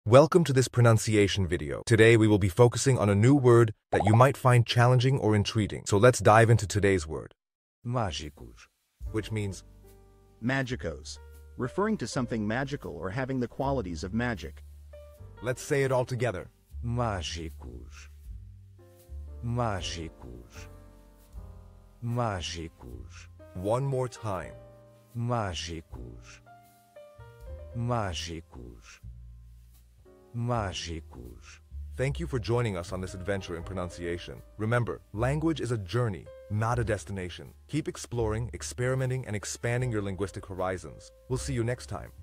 Welcome to this pronunciation video. Today we will be focusing on a new word that you might find challenging or intriguing. So let's dive into today's word. Mágicos. Which means Mágicos, referring to something magical or having the qualities of magic. let's say it all together. Mágicos. Mágicos. Mágicos. One more time. Mágicos. Mágicos. Mágicos. Thank you for joining us on this adventure in pronunciation. Remember, language is a journey, not a destination. Keep exploring, experimenting, and expanding your linguistic horizons. We'll see you next time.